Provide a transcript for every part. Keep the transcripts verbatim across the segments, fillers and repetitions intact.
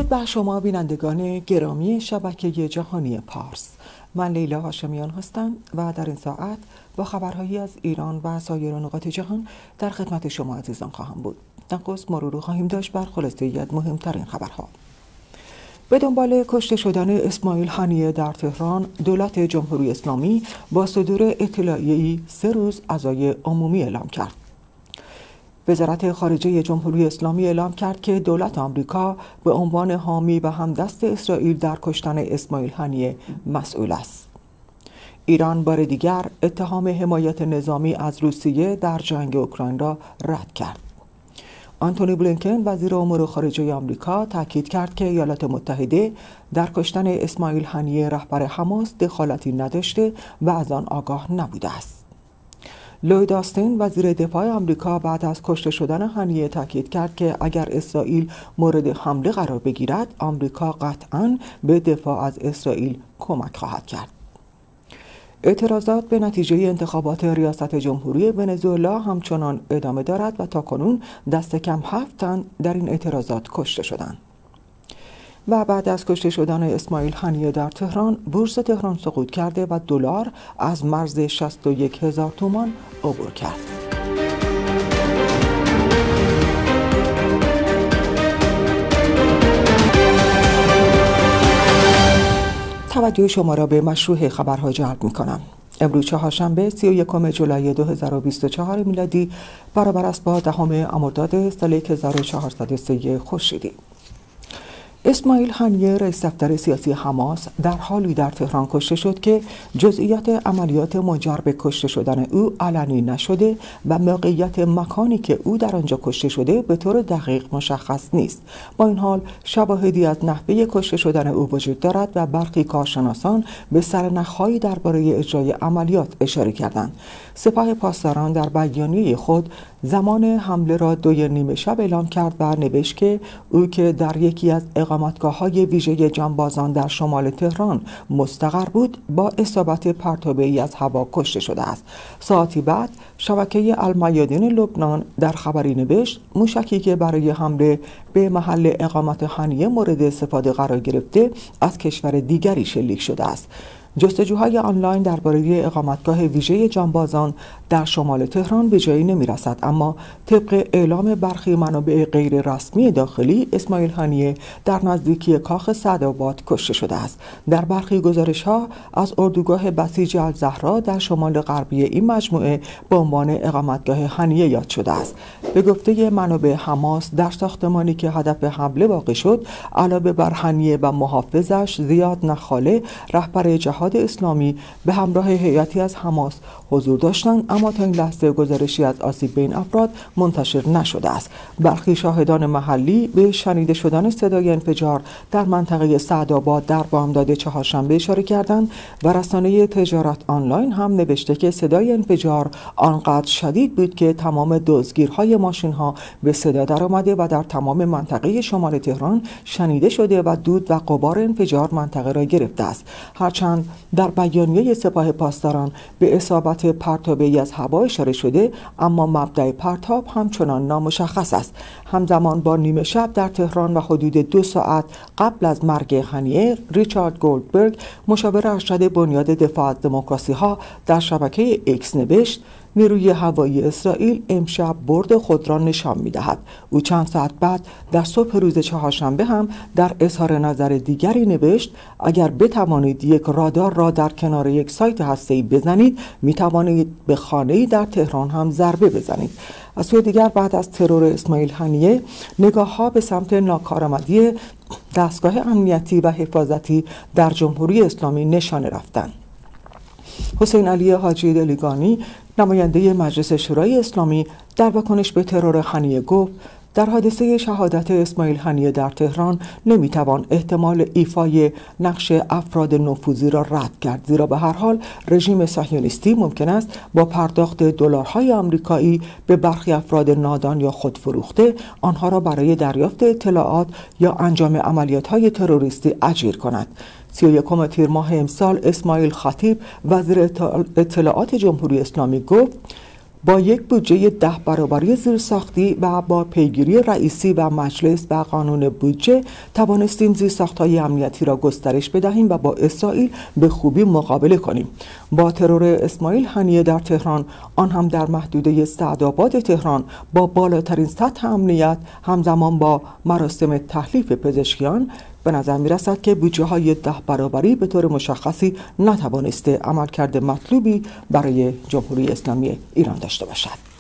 درود بر شما بینندگان گرامی شبکه جهانی پارس. من لیلا هاشمیان هستم و در این ساعت با خبرهایی از ایران و سایر نقاط جهان در خدمت شما عزیزان خواهم بود. نخست مرور خواهیم داشت بر خلاصه‌ای از مهمترین خبرها. به دنبال کشته شدن اسماعیل هانیه در تهران، دولت جمهوری اسلامی با صدور اطلاعیه‌ای سه روز عزای عمومی اعلام کرد. وزارت خارجه جمهوری اسلامی اعلام کرد که دولت آمریکا به عنوان حامی و همدست اسرائیل در کشتن اسماعیل هانیه مسئول است. ایران بار دیگر اتهام حمایت نظامی از روسیه در جنگ اوکراین را رد کرد. آنتونی بلینکن وزیر امور خارجه آمریکا تاکید کرد که ایالات متحده در کشتن اسماعیل هانیه رهبر حماس دخالتی نداشته و از آن آگاه نبوده است. لوید آستین وزیر دفاع آمریکا بعد از کشته شدن هانیه تاکید کرد که اگر اسرائیل مورد حمله قرار بگیرد، آمریکا قطعاً به دفاع از اسرائیل کمک خواهد کرد. اعتراضات به نتیجه انتخابات ریاست جمهوری ونزوئلا همچنان ادامه دارد و تاکنون دست کم هفت تن در این اعتراضات کشته شدند. و بعد از کشته شدن اسماعیل هانیه در تهران، بورس تهران سقوط کرده و دلار از مرز شصت و یک هزار تومان عبور کرد. توجه شما را به مشروع خبرها جلب می کنم. امروز چهارشنبه سی و یکم جولای دو هزار و بیست و چهار میلادی برابر است با دهم مرداد سال هزار و چهارصد و سه خورشیدی. اسماعیل هانیه رئیس دفتر سیاسی حماس در حالی در تهران کشته شد که جزئیات عملیات منجر به کشته شدن او علنی نشده و موقعیت مکانی که او در آنجا کشته شده به طور دقیق مشخص نیست. با این حال شواهدی از نحوه کشته شدن او وجود دارد و برخی کارشناسان به سرنخ‌هایی درباره اجرای عملیات اشاره کردند. سپاه پاسداران در بیانیه خود زمان حمله را دوی نیمه شب اعلام کرد و نوشت که او که در یکی از اقامتگاه‌های ویژه جانبازان در شمال تهران مستقر بود، با اصابت پرتابه‌ای از هوا کشته شده است. ساعتی بعد شبکه المیادین لبنان در خبری نوشت موشکی که برای حمله به محل اقامت هانیه مورد استفاده قرار گرفته از کشور دیگری شلیک شده است. جستجوهای آنلاین درباره اقامتگاه ویژه جانبازان در شمال تهران به جایی نمی‌رسد، اما طبق اعلام برخی منابع غیر رسمی داخلی، اسماعیل هانیه در نزدیکی کاخ سعدآباد کشته شده است. در برخی گزارش‌ها از اردوگاه بسیج الزهرا در شمال غربی این مجموعه به عنوان اقامتگاه هانیه یاد شده است. به گفته منابع حماس، در ساختمانی که هدف حمله واقع شد، علاوه بر هانیه و محافظش زیاد نخاله رهبر جهاد اسلامی به همراه هیئتی از حماس حضور داشتند، اما تا این لحظه گزارشی از آسیب به این افراد منتشر نشده است. برخی شاهدان محلی به شنیده شدن صدای انفجار در منطقه سعدآباد در بامداد چهارشنبه اشاره کردند و رسانه تجارت آنلاین هم نوشته که صدای انفجار آنقدر شدید بود که تمام دزدگیرهای ماشین‌ها به صدا درآمده و در تمام منطقه شمال تهران شنیده شده و دود و غبار انفجار منطقه را گرفته است. هرچند در بیانیه سپاه پاسداران به اصابت پرتابه‌ای از هوا اشاره شده، اما مبدأ پرتاب همچنان نامشخص است. همزمان با نیمه شب در تهران و حدود دو ساعت قبل از مرگ هانیه، ریچارد گولدبرگ مشاور ارشد بنیاد دفاع از دموکراسی ها در شبکه ایکس نوشت نیروی هوایی اسرائیل امشب برد خود را نشان می‌دهد. او چند ساعت بعد در صبح روز چهارشنبه هم در اظهار نظر دیگری نوشت اگر بتوانید یک رادار را در کنار یک سایت هسته‌ای بزنید، می‌توانید به خانه‌ای در تهران هم ضربه بزنید. از سوی دیگر بعد از ترور اسماعیل هانیه، نگاه‌ها به سمت ناکارآمدی دستگاه امنیتی و حفاظتی در جمهوری اسلامی نشانه رفتند. حسین علی حاجی دلیگانی، نماینده مجلس شورای اسلامی، در واکنش به ترور هانیه گفت در حادثه شهادت اسماعیل هانیه در تهران نمیتوان احتمال ایفای نقش افراد نفوذی را رد کرد، زیرا به هر حال رژیم صهیونیستی ممکن است با پرداخت دلارهای آمریکایی به برخی افراد نادان یا خودفروخته آنها را برای دریافت اطلاعات یا انجام عملیات‌های تروریستی اجیر کند. سی و یکم تیر ماه امسال اسماعیل خطیب وزیر اطلاعات جمهوری اسلامی گفت با یک بودجه ده برابری زیرساختی و با پیگیری رئیسی و مجلس و قانون بودجه توانستیم زیرساخت‌های امنیتی را گسترش بدهیم و با اسرائیل به خوبی مقابله کنیم. با ترور اسماعیل هنیه در تهران، آن هم در محدوده سعدآباد تهران، با بالاترین سطح امنیت همزمان با مراسم تحلیف پزشکیان، به نظر می رسد که بودجه های ده برابری به طور مشخصی نتوانسته عملکرد مطلوبی برای جمهوری اسلامی ایران داشته باشد.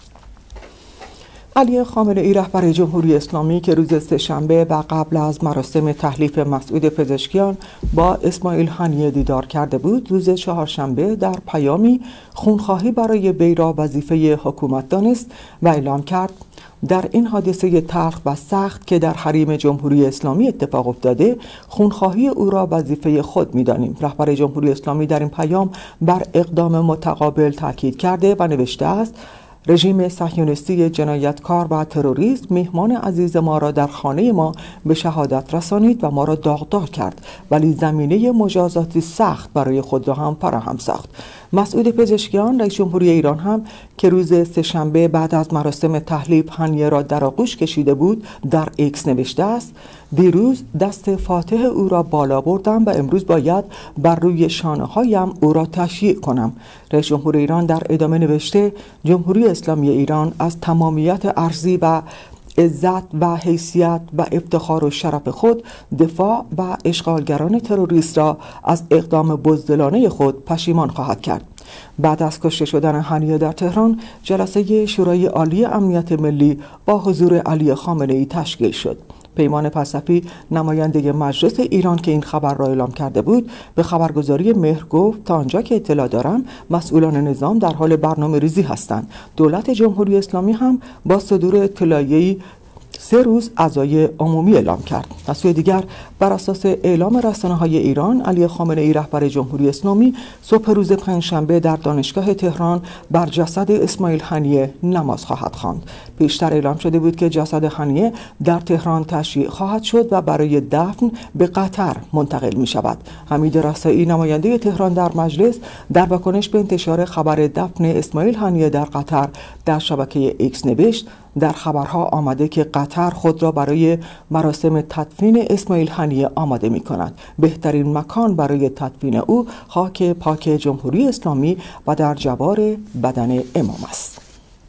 علی خامنه ای رهبر جمهوری اسلامی که روز سه‌شنبه و قبل از مراسم تحلیف مسعود پزشکیان با اسماعیل هنیه دیدار کرده بود، روز چهارشنبه در پیامی خونخواهی برای وی را وظیفه حکومت دانست و اعلام کرد در این حادثه تلخ و سخت که در حریم جمهوری اسلامی اتفاق افتاده، خونخواهی او را وظیفه خود می‌دانیم. رهبر جمهوری اسلامی در این پیام بر اقدام متقابل تاکید کرده و نوشته است: رژیم صهیونیستی جنایتکار و تروریست مهمان عزیز ما را در خانه ما به شهادت رسانید و ما را داغدار کرد، ولی زمینه مجازاتی سخت برای خود را هم فراهم ساخت. مسعود پزشکیان رئیس جمهوری ایران هم که روز سه‌شنبه بعد از مراسم تحلیف هنیه را در آغوش کشیده بود، در ایکس نوشته است: دیروز دست فاتح او را بالا بردم و امروز باید بر روی شانه هایم او را تشییع کنم. رئیس جمهوری ایران در ادامه نوشته: جمهوری اسلامی ایران از تمامیت ارضی و عزت و حیثیت و افتخار و شرف خود دفاع و اشغالگران تروریست را از اقدام بزدلانه خود پشیمان خواهد کرد. بعد از کشته شدن هنیه در تهران، جلسه شورای عالی امنیت ملی با حضور علی خامنه ای تشکیل شد. پیمان فلسفی نماینده مجلس ایران که این خبر را اعلام کرده بود، به خبرگزاری مهر گفت: تا آنجا که اطلاع دارم مسئولان نظام در حال برنامه ریزی هستند. دولت جمهوری اسلامی هم با صدور اطلاعیه‌ای سه روز عزای عمومی اعلام کرد. از سوی دیگر بر اساس اعلام رسانه‌های ایران، علی خامنه ای رهبر جمهوری اسلامی صبح روز پنجشنبه در دانشگاه تهران بر جسد اسماعیل هنیه نماز خواهد خواند. پیشتر اعلام شده بود که جسد هنیه در تهران تشییع خواهد شد و برای دفن به قطر منتقل می شود. حمید رسایی نماینده تهران در مجلس در واکنش به انتشار خبر دفن اسماعیل هنیه در قطر در شبکه ایکس نوشت: در خبرها آمده که قطر خود را برای مراسم تدفین اسماعیل هنیه آماده می کند. بهترین مکان برای تدفین او خاک پاک جمهوری اسلامی و در جوار بدن امام است.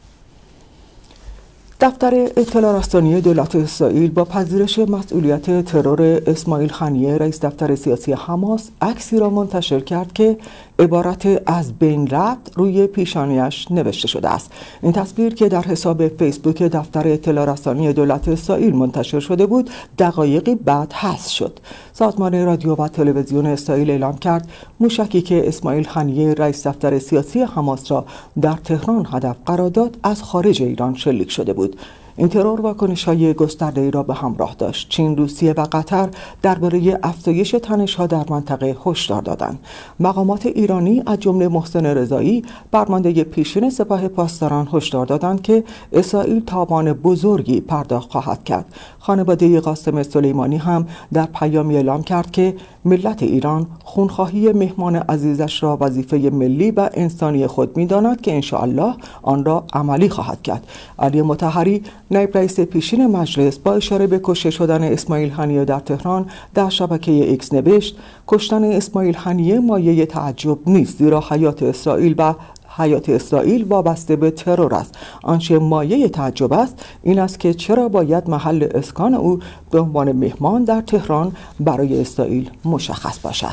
دفتر اطلاع رسانی دولت اسرائیل با پذیرش مسئولیت ترور اسماعیل هنیه رئیس دفتر سیاسی حماس عکسی را منتشر کرد که عبارت "از بین رفت" روی پیشانیش نوشته شده است. این تصویر که در حساب فیسبوک دفتر اطلاع رسانی دولت اسرائیل منتشر شده بود، دقایقی بعد حذف شد. سازمان رادیو و تلویزیون اسرائیل اعلام کرد موشکی که اسماعیل هنیه رئیس دفتر سیاسی حماس را در تهران هدف قرار داد، از خارج ایران شلیک شده بود. این ترور واکنش‌های گسترده‌ای را به همراه داشت. چین، روسیه و قطر درباره افزایش تنش‌ها در منطقه هشدار دادند. مقامات ایرانی از جمله محسن رضایی، فرمانده پیشین سپاه پاسداران، هشدار دادند که اسرائیل تاوان بزرگی پرداخت خواهد کرد. خانواده قاسم سلیمانی هم در پیامی اعلام کرد که ملت ایران خونخواهی مهمان عزیزش را وظیفه ملی و انسانی خود می‌داند که انشاءالله آن را عملی خواهد کرد. علی مطهری نایب رئیس پیشین مجلس با اشاره به کشته شدن اسماعیل هنیه در تهران در شبکه ایکس نوشت: کشتن اسماعیل هنیه مایه تعجب نیست، زیرا حیات اسرائیل و حیات اسرائیل وابسته به ترور است. آنچه مایه تعجب است این است که چرا باید محل اسکان او به عنوان مهمان در تهران برای اسرائیل مشخص باشد.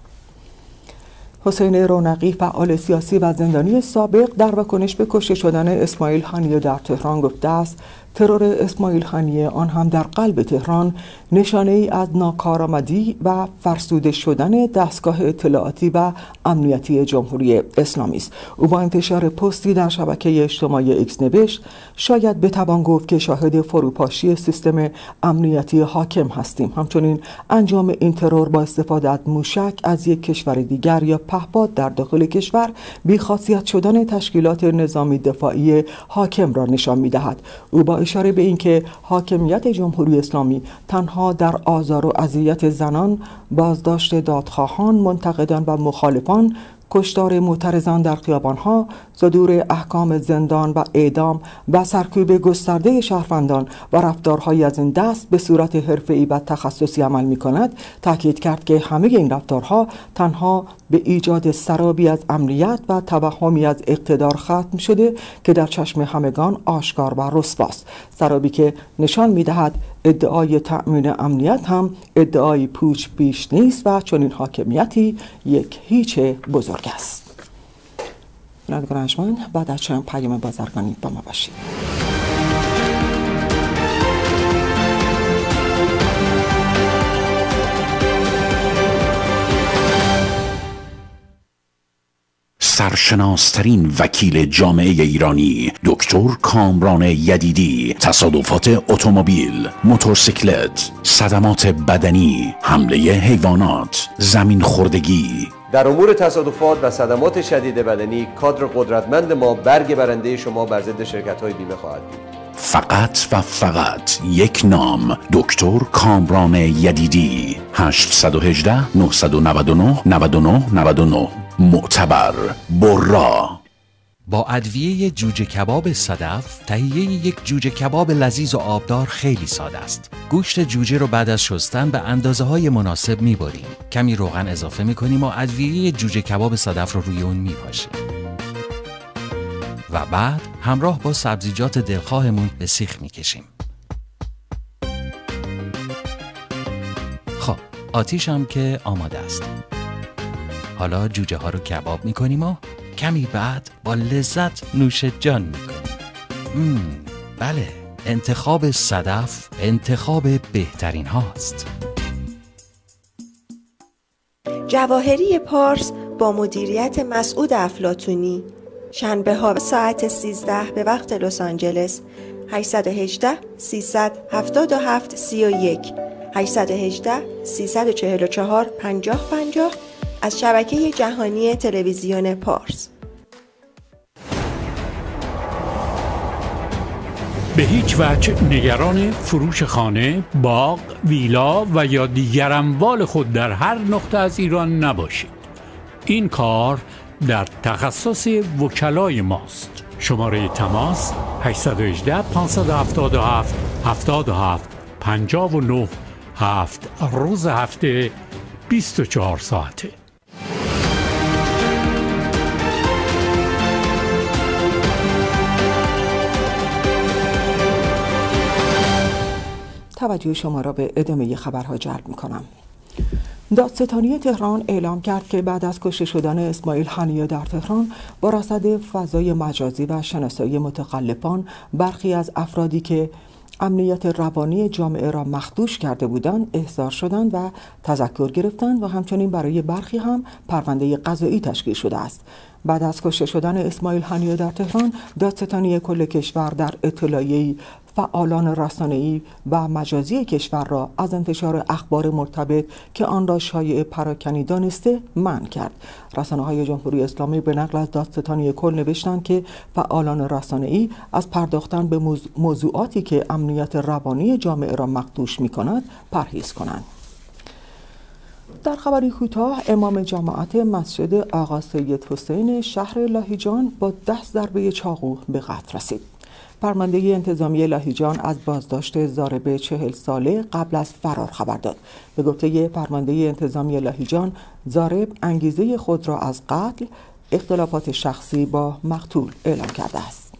حسین رونقی، فعال سیاسی و زندانی سابق، در واکنش به کشته شدن اسماعیل هنیه در تهران گفته است: ترور اسماعیل هنیه، آن هم در قلب تهران، نشانه ای از ناکارآمدی و فرسوده شدن دستگاه اطلاعاتی و امنیتی جمهوری اسلامی است. او با انتشار پستی در شبکه اجتماعی ایکس نوشت: شاید بتوان گفت که شاهد فروپاشی سیستم امنیتی حاکم هستیم. همچنین انجام این ترور با استفاده از موشک از یک کشور دیگر یا پهپاد در داخل کشور بی‌خاصیت شدن تشکیلات نظامی دفاعی حاکم را نشان می‌دهد. او با اشاره به اینکه حاکمیت جمهوری اسلامی تنها در آزار و اذیت زنان، بازداشت دادخواهان، منتقدان و مخالفان، کشتار معترضان در خیابانها، صدور احکام زندان و اعدام و سرکوب گسترده شهروندان و رفتارهایی از این دست به صورت حرفه‌ای و تخصصی عمل می‌کند، تاکید کرد که همه این رفتارها تنها به ایجاد سرابی از امنیت و توهمی از اقتدار ختم شده که در چشم همگان آشکار و رسواست. سرابی که نشان می‌دهد ادعای تأمین امنیت هم ادعای پوچ بیش نیست و چنین حاکمیتی یک هیچ بزرگ است. بینندگان ارجمند، بعد از چند پیام بازرگانی با ما باشید. سرشناسترین وکیل جامعه ایرانی دکتر کامران یدیدی، تصادفات اتومبیل، موتورسیکلت، صدمات بدنی، حمله حیوانات، زمین خوردگی. در امور تصادفات و صدمات شدید بدنی کادر قدرتمند ما برگ برنده شما بر ضد شرکت‌های بیمه خواهد بود. فقط و فقط یک نام، دکتر کامران یدیدی. هشت یک هشت نه نه نه نه نه نه نه. معتبر، برا. با ادویه جوجه کباب صدف، تهیه یک جوجه کباب لذیذ و آبدار خیلی ساده است. گوشت جوجه رو بعد از شستن به اندازه های مناسب می‌بریم. کمی روغن اضافه می‌کنیم و ادویه جوجه کباب صدف رو روی اون می‌پاشیم. و بعد همراه با سبزیجات دلخواهمون به سیخ می‌کشیم. خب، آتیش هم که آماده است. حالا جوجه ها رو کباب میکنیم و کمی بعد با لذت نوش جان میکنیم. بله، انتخاب صدف انتخاب بهترین هاست. جواهری پارس با مدیریت مسعود افلاطونی، شنبه ها ساعت سیزده به وقت لس آنجلس. هشت یک هشت سه هفت هفت سه یک هشت یک هشت سه چهار چهار پنجاه پنجاه از شبکه جهانی تلویزیون پارس. به هیچ وجه نگران فروش خانه، باغ، ویلا و یا دیگر اموال خود در هر نقطه از ایران نباشید. این کار در تخصص وکلای ماست. شماره تماس هشت یک هشت پنج هفت هفت هفت هفت پنج نه هفت، روز هفته بیست و چهار ساعته. توجه شما را به ادامه خبرها جلب می‌کنم. دادستانی تهران اعلام کرد که بعد از کشته شدن اسماعیل هنیه در تهران با رصد فضای مجازی و شناسایی متخلفان، برخی از افرادی که امنیت روانی جامعه را مخدوش کرده بودند احضار شدند و تذکر گرفتند و همچنین برای برخی هم پرونده قضایی تشکیل شده است. بعد از کشته شدن اسماعیل هنیه در تهران، دادستانی کل کشور در اطلاعیه‌ای فعالان رسانه‌ای و مجازی کشور را از انتشار اخبار مرتبط که آن را شایعه پراکنی دانسته منع کرد. رسانه‌های جمهوری اسلامی به نقل از دادستانی کل نوشتند که فعالان رسانه‌ای از پرداختن به موضوعاتی که امنیت روانی جامعه را مخدوش می‌کند پرهیز کنند. در خبری کوتاه، امام جماعت مسجد آقا سید حسین شهر لاهیجان با ده ضربه چاقو به قتل رسید. فرمانده انتظامی لاهیجان از بازداشت ضارب چهل ساله قبل از فرار خبر داد. به گفته فرمانده انتظامی لاهیجان، ضارب انگیزه خود را از قتل، اختلافات شخصی با مقتول اعلام کرده است.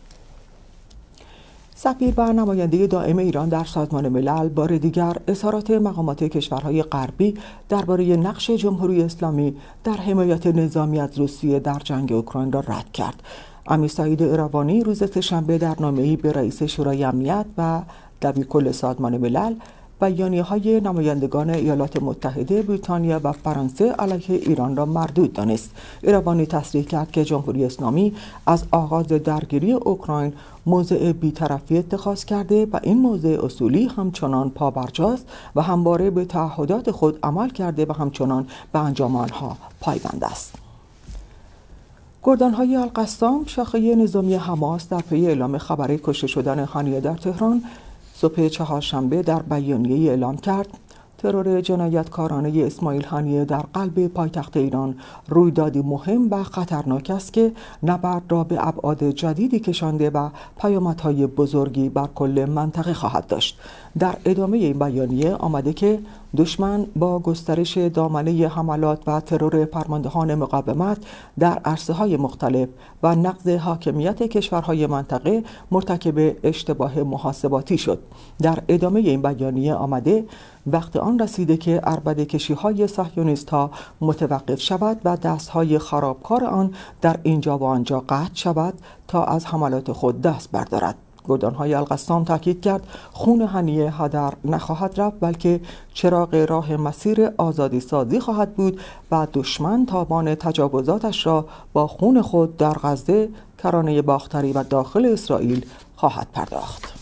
سفیر و نماینده دائم ایران در سازمان ملل بار دیگر اظهارات مقامات کشورهای غربی درباره نقش جمهوری اسلامی در حمایت نظامی از روسیه در جنگ اوکراین را رد کرد. امیر سعید اروانی روز سه‌شنبه در نامه‌ای به رئیس شورای امنیت و دبیرکل سازمان ملل بیانیه‌های نمایندگان ایالات متحده، بریتانیا و فرانسه علیه ایران را مردود دانست. اروانی تصریح کرد که جمهوری اسلامی از آغاز درگیری اوکراین موضع بی‌طرفی اتخاذ کرده و این موضع اصولی همچنان پابرجاست و همواره به تعهدات خود عمل کرده و همچنان به انجام آنها پایبند است. گردان‌های القسام، شاخه نظامی حماس، در پی اعلام خبر کشته شدن هنیه در تهران صبح چهارشنبه در بیانیه‌ای اعلام کرد ترور جنایتکارانه اسماعیل هانیه در قلب پایتخت ایران رویدادی مهم و خطرناک است که نبرد را به ابعاد جدیدی کشانده و پیامدهای بزرگی بر کل منطقه خواهد داشت. در ادامه این بیانیه آمده که دشمن با گسترش دامنه حملات و ترور فرماندهان مقاومت در عرصه‌های مختلف و نقض حاکمیت کشورهای منطقه مرتکب اشتباه محاسباتی شد. در ادامه این بیانیه آمده وقت آن رسیده که عربده کشی‌های صهیونیست‌ها متوقف شود و دست‌های خرابکار آن در اینجا و آنجا قطع شود تا از حملات خود دست بردارد. گردانهای القسام تاکید کرد خون هنیه هدر نخواهد رفت، بلکه چراغ راه مسیر آزادی سازی خواهد بود و دشمن تاوان تجاوزاتش را با خون خود در غزه، کرانه باختری و داخل اسرائیل خواهد پرداخت.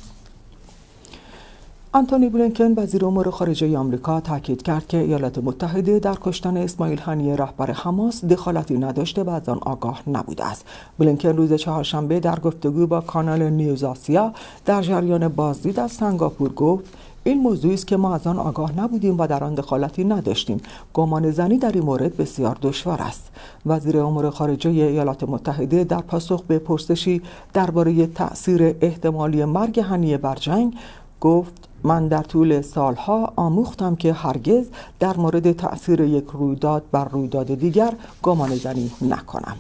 آنتونی بلینکن وزیر امور خارجه آمریکا تاکید کرد که ایالات متحده در کشتن اسماعیل هانیه رهبر حماس دخالتی نداشته و از آن آگاه نبوده است. بلینکن روز چهارشنبه در گفتگو با کانال نیوز آسیا در جریان بازدید از سنگاپور گفت این موضوعی است که ما از آن آگاه نبودیم و در آن دخالتی نداشتیم. گمان زنی در این مورد بسیار دشوار است. وزیر امور خارجه ایالات متحده در پاسخ به پرسشی درباره تأثیر احتمالی مرگ هانیه بر جنگ گفت من در طول سالها آموختم که هرگز در مورد تأثیر یک رویداد بر رویداد دیگر گمان زنی نکنم.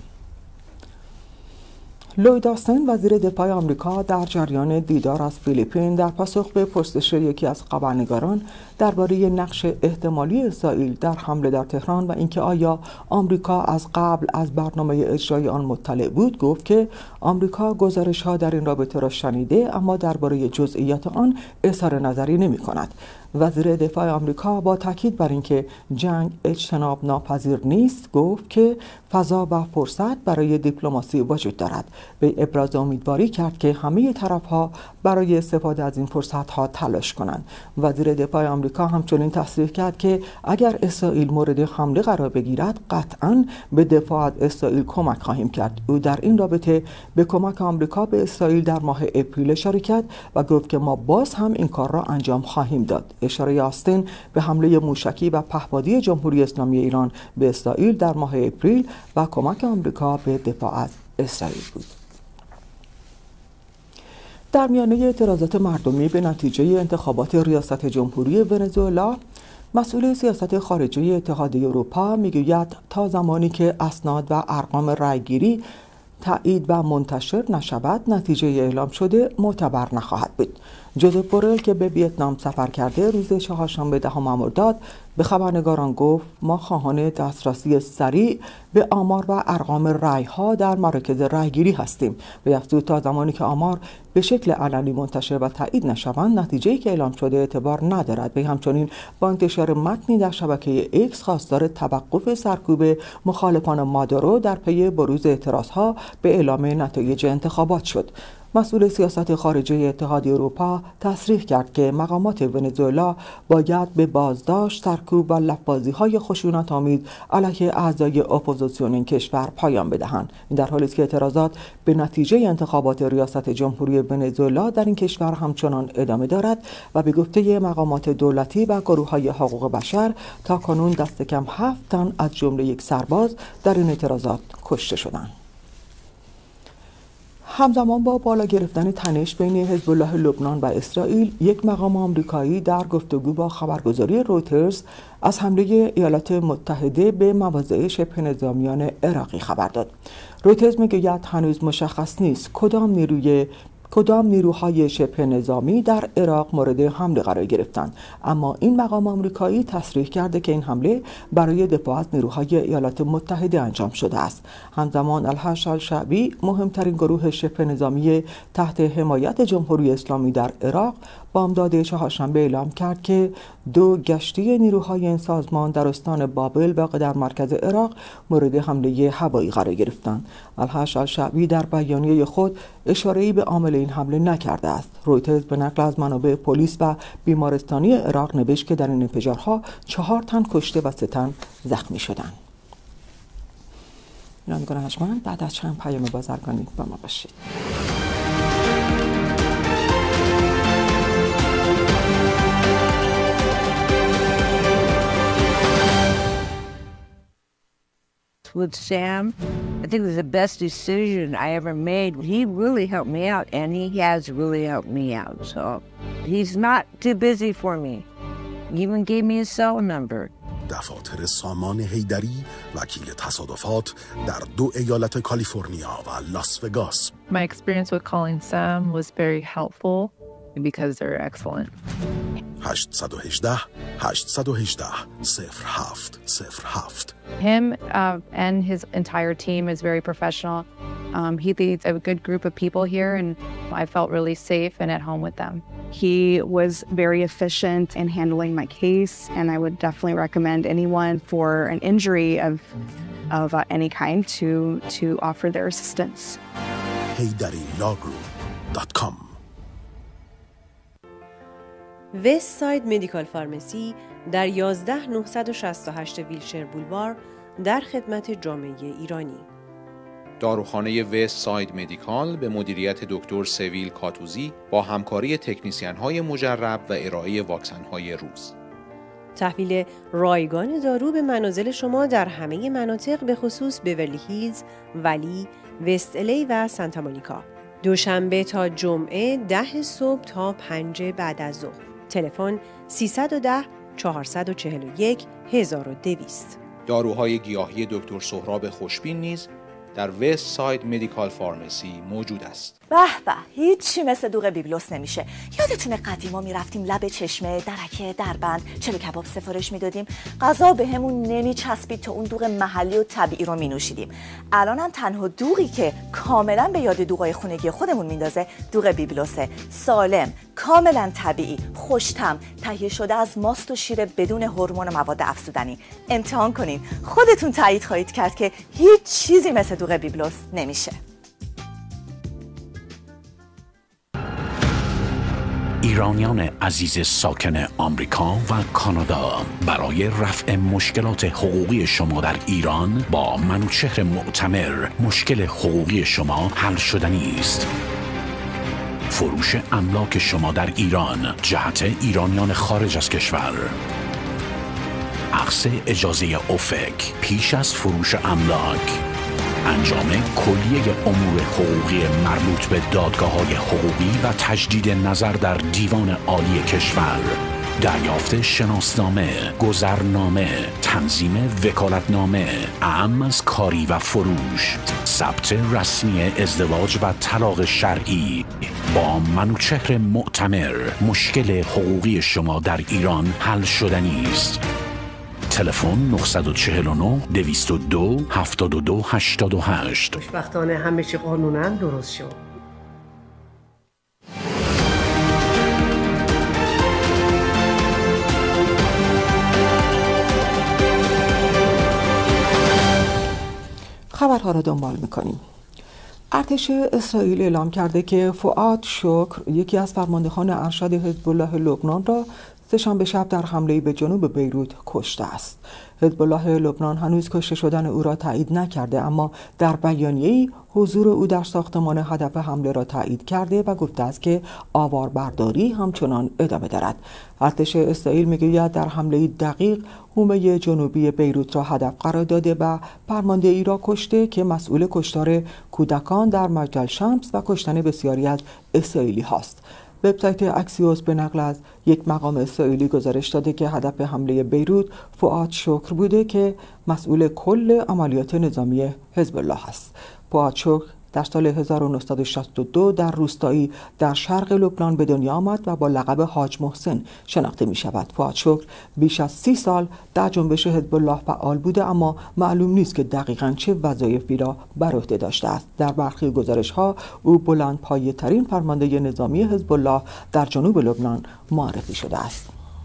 لوید آستین وزیر دفاع آمریکا در جریان دیدار از فیلیپین در پاسخ به پرسش یکی از خبرنگاران درباره نقش احتمالی اسرائیل در حمله در تهران و اینکه آیا آمریکا از قبل از برنامه اجرایی آن مطلع بود گفت که آمریکا گزارش‌ها در این رابطه را شنیده اما درباره جزئیات آن اظهار نظری نمی‌کند. وزیر دفاع آمریکا با تاکید بر اینکه جنگ اجتناب ناپذیر نیست گفت که فضا و فرصت برای دیپلماسی وجود دارد. به ابراز امیدواری کرد که همه طرف‌ها برای استفاده از این فرصت‌ها تلاش کنند. وزیر دفاع آمریکا همچنین تصریح کرد که اگر اسرائیل مورد حمله قرار بگیرد قطعاً به دفاع از اسرائیل کمک خواهیم کرد. او در این رابطه به کمک آمریکا به اسرائیل در ماه اپریل اشاره کرد و گفت که ما باز هم این کار را انجام خواهیم داد. اشاره آستین به حمله موشکی و پهپادی جمهوری اسلامی ایران به اسرائیل در ماه اپریل و کمک آمریکا به دفاع از اسرائیل بود. در میانه اعتراضات مردمی به نتیجه انتخابات ریاست جمهوری ونزوئلا، مسئول سیاست خارجی اتحادیه اروپا میگوید تا زمانی که اسناد و ارقام رأیگیری تایید و منتشر نشود نتیجه اعلام شده معتبر نخواهد بود. جوزف بورل که به ویتنام سفر کرده روز چهارشنبه دهم مرداد به خبرنگاران گفت ما خواهان دسترسی سریع به آمار و ارقام رأی‌ها در مراکز رأیگیری هستیم و افزود تا زمانی که آمار به شکل علنی منتشر و تایید نشوند نتیجه‌ای که اعلام شده اعتبار ندارد. به همچنین با انتشار متنی در شبکه ایکس خواستار توقف سرکوب مخالفان مادورو در پی بروز اعتراضها به اعلام نتایج انتخابات شد. مسئول سیاست خارجی اتحادیه اروپا تصریح کرد که مقامات ونزوئلا باید به بازداشت، سرکوب و لفظی‌های خشونت‌آمیز علیه اعضای اپوزیسیون این کشور پایان بدهند. این در حالی است که اعتراضات به نتیجه انتخابات ریاست جمهوری ونزوئلا در این کشور همچنان ادامه دارد و به گفته مقامات دولتی و گروه‌های حقوق بشر تا کنون دست کم هفت تن از جمله یک سرباز در این اعتراضات کشته شدند. همزمان با بالا گرفتن تنش بین حزب الله لبنان و اسرائیل، یک مقام آمریکایی در گفتگو با خبرگزاری رویترز از حمله ایالات متحده به مواضع شبه نظامیان عراقی خبر داد. رویترز میگوید هنوز مشخص نیست کدام نیروی کدام نیروهای شبه نظامی در عراق مورد حمله قرار گرفتند، اما این مقام آمریکایی تصریح کرده که این حمله برای دفاع از نیروهای ایالات متحده انجام شده است. همزمان الحش الشعبی، مهمترین گروه شبه نظامی تحت حمایت جمهوری اسلامی در عراق، بامداد چهارشنبه اعلام کرد که دو گشتی نیروهای این سازمان در استان بابل واقع در مرکز عراق مورد حمله هوایی قرار گرفتند. الحش الشعبی در بیانیه خود اشاره‌ای به عامل این حمله نکرده است. رویترز به نقل از منابع پلیس و بیمارستانی عراق نوشت که در این انفجارها چهار تن کشته و سه تن زخمی شدند. بینندگان ارجمند، بعد از چند پیام بازرگانی با ما باشید. with Sam. I think it was the best decision I ever made. He really helped me out, and he has really helped me out. So he's not too busy for me. He even gave me his cell number. دفاتر سامان حیدری وکیل تصادفات در دو ایالت کالیفرنیا و لاس وگاس. My experience with calling Sam was very helpful because they're excellent. هشت یک هشت هشت یک هشت صفر هفت صفر هفت. Him uh, and his entire team is very professional. Um, he leads a good group of people here, and I felt really safe and at home with them. He was very efficient in handling my case, and I would definitely recommend anyone for an injury of of uh, any kind to to offer their assistance. haydari law group dot com. وست ساید مدیکال فارمسی در یازده هزار نهصد و شصت و هشت ویلشر بولوار در خدمت جامعه ایرانی. داروخانه وست ساید مدیکال به مدیریت دکتر سویل کاتوزی با همکاری تکنیسیان‌های مجرب و ارائه واکسن‌های روز. تحویل رایگان دارو به منازل شما در همه مناطق به خصوص بیورلی هیلز، ولی، وست الی و سانتا مونیکا. دوشنبه تا جمعه ده صبح تا پنج بعد از ظهر. تلفن سیصد و ده چهارصد و چهل و یک هزار و دویست. داروهای گیاهی دکتر سهراب خوشبین نیز در وست ساید مدیکال فارمسی موجود است. به به، هیچی مثل دوغ بیبلوس نمیشه. یادتونه قدیما میرفتیم لب چشمه درکه دربند چلو کباب سفارش میدادیم، غذا بهمون نمیچسبید تا اون دوغ محلی و طبیعی رو مینوشیدیم. الانم تنها دوغی که کاملا به یاد دوغای خونگی خودمون میندازه دوغ بیبلوسه. سالم، کاملا طبیعی، خوش‌طعم، تهیه شده از ماست و شیر بدون هورمون و مواد افزودنی. امتحان کنین، خودتون تایید خواهید کرد که هیچ چیزی مثل دوغ بیبلوس نمیشه. ایرانیان عزیز ساکن آمریکا و کانادا، برای رفع مشکلات حقوقی شما در ایران با منوچهر معتمر مشکل حقوقی شما حل شدنی است. فروش املاک شما در ایران جهت ایرانیان خارج از کشور، اخذ اجازه اوفک پیش از فروش املاک، انجام کلیه امور حقوقی مربوط به دادگاه‌های حقوقی و تجدید نظر در دیوان عالی کشور، دریافت شناسنامه، گذرنامه، تنظیم وکالتنامه، اعم از کاری و فروش، ثبت رسمی ازدواج و طلاق شرعی. با منوچهر معتمر مشکل حقوقی شما در ایران حل شدنی است. تلفن نه چهار نه دویست و دو هفتاد و دو هشتاد و هشت. خوشبختانه همه چی قانونا درست شد. خبرها را دنبال می‌کنیم. ارتش اسرائیل اعلام کرده که فؤاد شکر، یکی از فرماندهان ارشد حزب الله لبنان را سه‌شنبه شب در حمله‌ای به جنوب بیروت کشته است. حزب الله لبنان هنوز کشته شدن او را تایید نکرده، اما در بیانیه‌ای حضور او در ساختمان هدف حمله را تایید کرده و گفته است که آواربرداری همچنان ادامه دارد. ارتش اسرائیل می‌گوید در حمله‌ای دقیق حومه جنوبی بیروت را هدف قرار داده و فرمانده‌ای را کشته که مسئول کشتار کودکان در مجدل شمس و کشتن بسیاری از اسرائیلی هاست. وبسایت اکسیوس به نقل از یک مقام اسرائیلی گزارش داده که هدف حمله بیروت فؤاد شکر بوده که مسئول کل عملیات نظامی حزب الله است. فؤاد شکر در سال هزار و نهصد و شصت و دو در روستایی در شرق لبنان به دنیا آمد و با لقب حاج محسن شناخته می شود. فؤاد شکر بیش از سی سال در جنبش حزب الله فعال بوده، اما معلوم نیست که دقیقاً چه وظایفی را بر عهده داشته است. در برخی گزارش‌ها او بلندپایه‌ترین فرمانده نظامی حزب الله در جنوب لبنان معرفی شده است.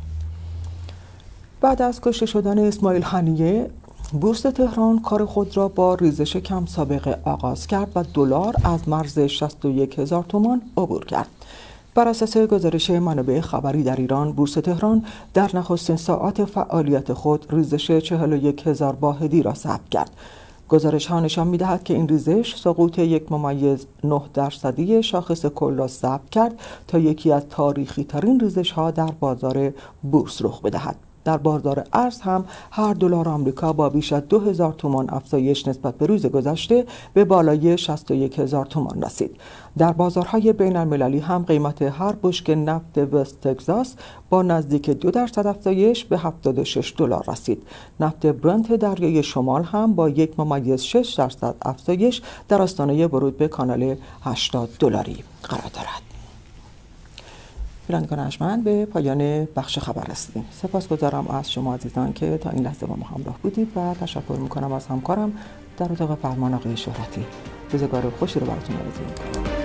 بعد از کشته شدن اسماعیل هنیه، بورس تهران کار خود را با ریزش کم سابقه آغاز کرد و دلار از مرز شصت و یک هزار تومان عبور کرد. بر اساس گزارش منابع خبری در ایران، بورس تهران در نخستین ساعات فعالیت خود ریزش چهل و یک هزار واحدی را ثبت کرد. گزارش ها نشان می دهد که این ریزش سقوط یک ممیز نه درصدی شاخص کل را ثبت کرد تا یکی از تاریخی ترین ریزش ها در بازار بورس رخ بدهد. در بازار ارز هم هر دلار آمریکا با بیش از دو هزار تومان افزایش نسبت به روز گذشته به بالای شصت و یک هزار تومان رسید. در بازارهای بین المللی هم قیمت هر بشکه نفت وست تگزاس با نزدیک دو درصد افزایش به هفتاد و شش دلار رسید. نفت برنت دریای شمال هم با یک ممیز شش درصد افزایش در آستانه ورود به کانال هشتاد دلاری قرار دارد. بینندگان ارجمند، به پایان بخش خبر رسیدیم. سپاسگزارم از شما عزیزان که تا این لحظه با ما همراه بودید و تشکر میکنم از همکارم در اتاق فرمان آقای شهرتی. روزگار خوشی رو براتون آرزو میکنم.